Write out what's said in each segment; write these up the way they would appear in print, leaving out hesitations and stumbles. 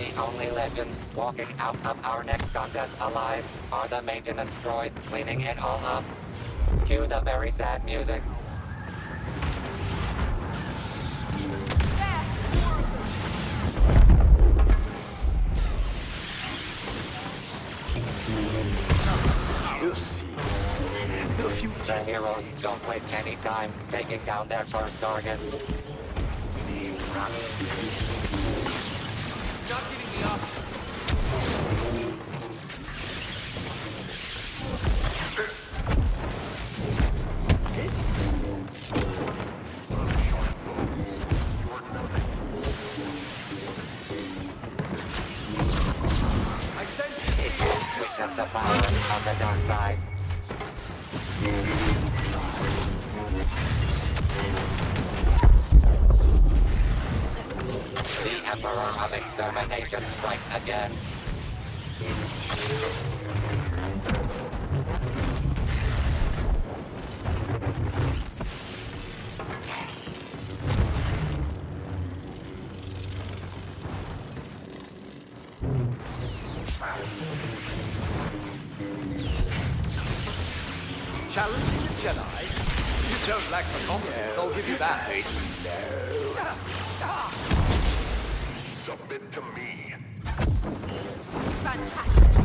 The only legends walking out of our next contest alive are the maintenance droids cleaning it all up. Cue the very sad music. You'll see. The future. The heroes don't waste any time taking down their first targets. Stop giving me options. I sense it. It's just a power of the dark side. The Emperor of Extermination strikes again. Challenging the Jedi? You don't lack the confidence, I'll give you that. Submit to me. Fantastic.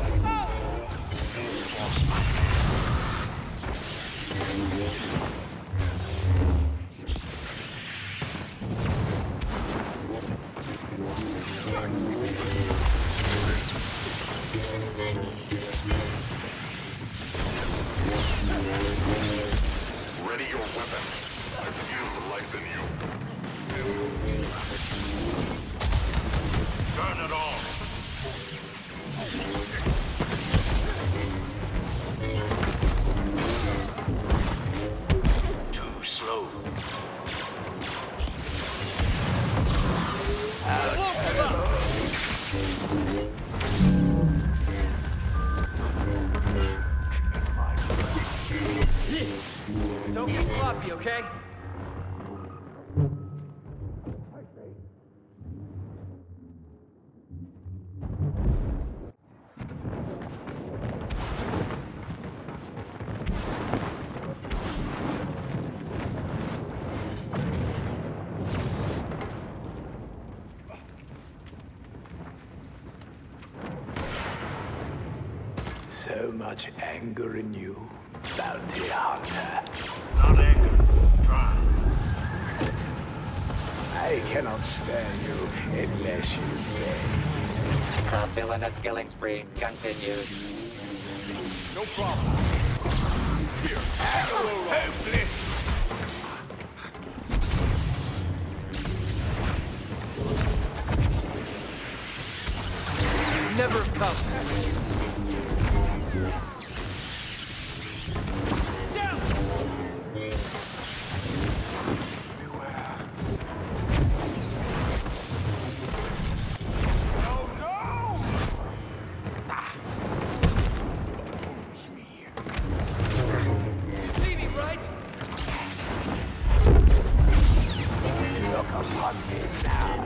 Ready your weapons. I feel life in you. Turn it on. Too slow. Don't get sloppy, okay? So much anger in you, bounty hunter. Not anger. Try. I cannot spare you unless you beg. The villainous killing spree continues. No problem. Here. Hopeless! Never have come. Upon me now.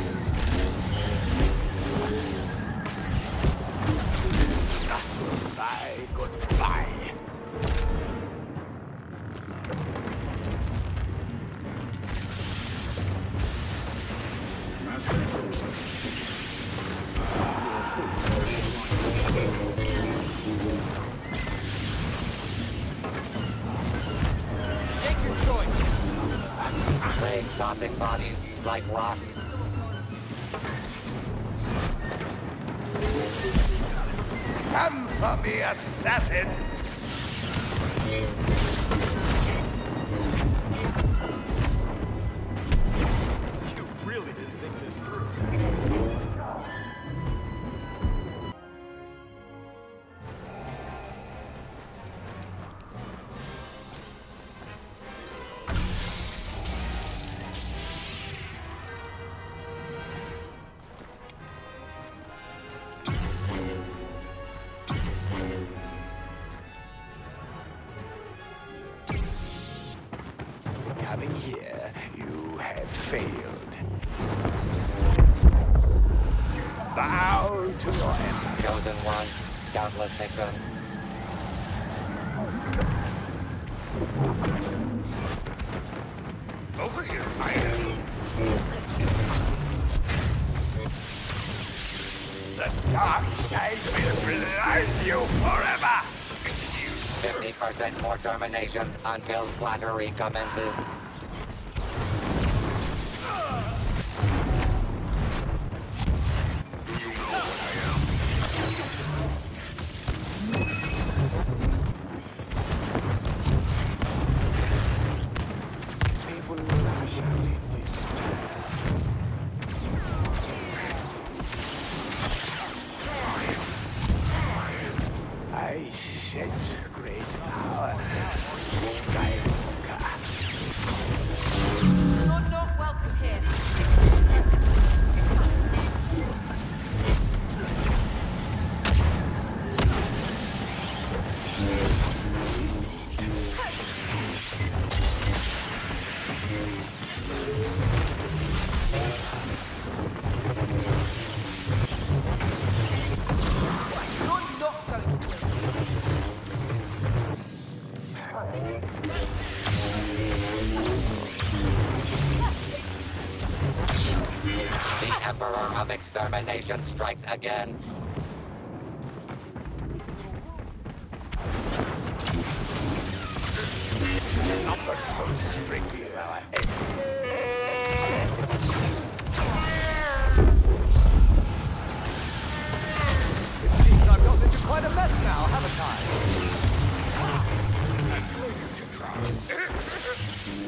Goodbye, goodbye. Take your choice. Rays tossing bodies like rocks. Come for me, assassins! You really didn't think this through. Coming here, you have failed. Bow to your emperor. Chosen one, countless victims. Over here, I am. The dark side will blind you forever! 50% more terminations until flattery commences. Do you know what I am? People lavish in despair. I sense great power. Skywalker. You're not welcome here. You're not going to win. The Emperor of Extermination strikes again. Number so strictly our enemy. It seems I've gotten into quite a mess now, haven't I? Naturally, you should try.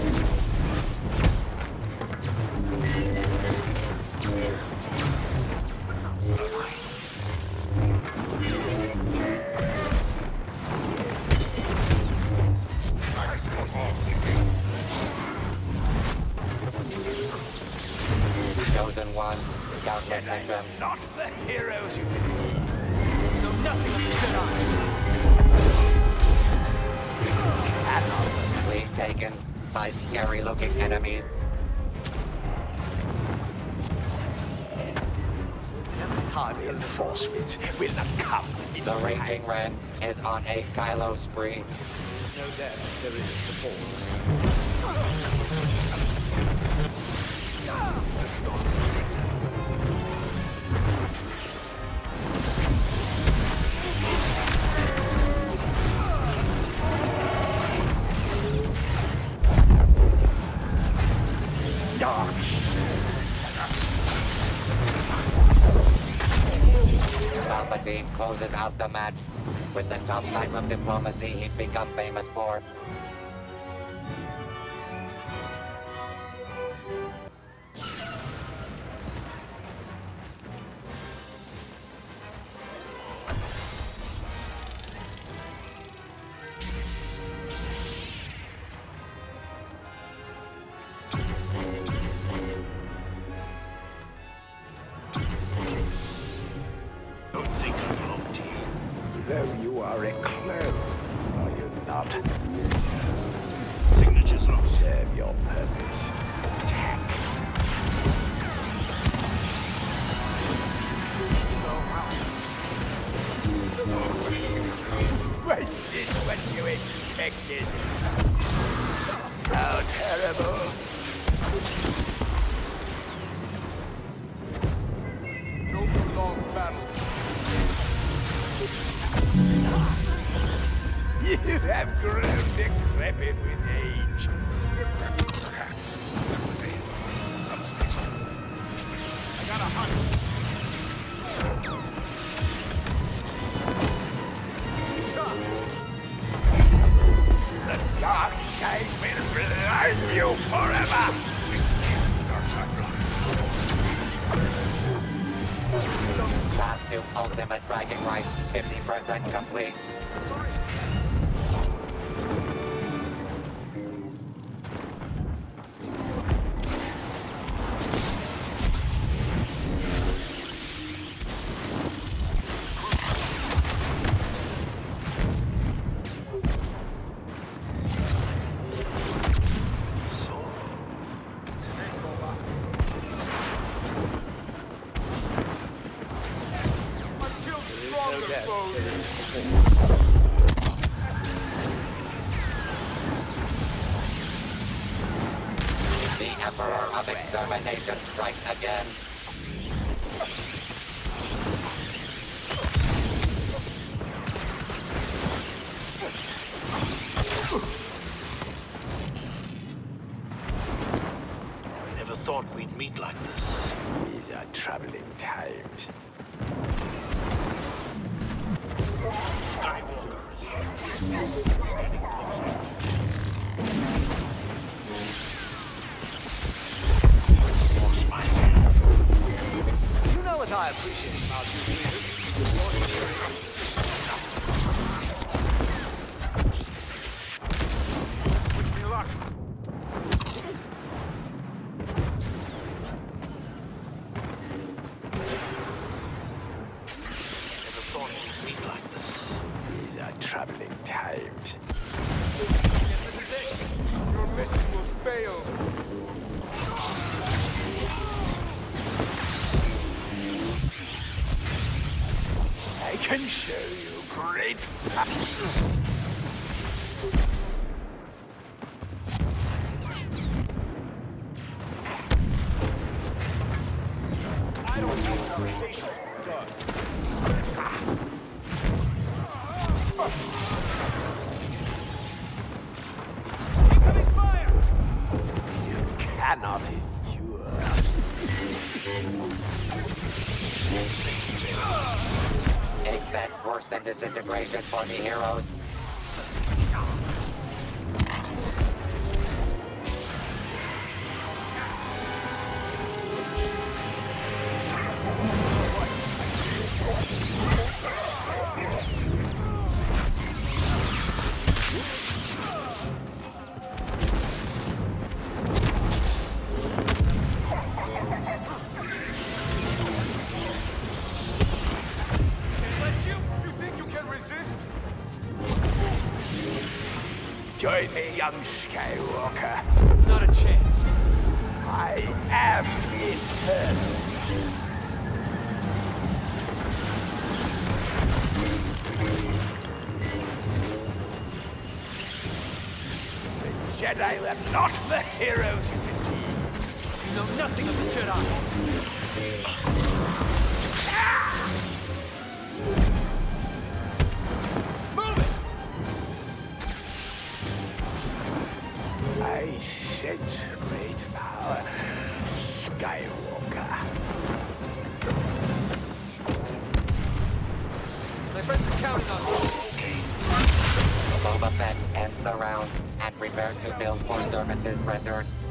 Chosen one, countless victims. Not the heroes you believe. You know nothing of the Jedi. Lead taken by scary-looking enemies. Never tired of Reinforcements will not come in The time. Raging Ren is on a Kylo spree. no death, there is the Force. Dark. Palpatine closes out the match with the tough type of diplomacy he's become famous for. Don't think I belong to you. Though you are a clone, are you not? Signatures on. Serve your purpose. Attack. Was this what you expected? How terrible. No prolonged battles. You have grown decrepit with age. I got a hunch. The dark side will blind you forever. Dark side block. Path to ultimate bragging rights, 50% complete. Emperor of Extermination strikes again. Never thought we'd meet like this. These are troubling times. You know what I appreciate about you leaders? Wish me luck. Never thought we'd meet like this. These are troubling times. This is it. Your mission will fail. I can show you great I don't have conversations with Gus. Incoming fire! you cannot endure. Expect worse than disintegration for me, heroes. Join me, young Skywalker. Not a chance. I am eternal. The Jedi were not the heroes you believe. You know nothing of the Jedi. Move it! I sense great power, Skywalker. My friends are counting on me. Boba Fett ends the round and prepares to build for services rendered.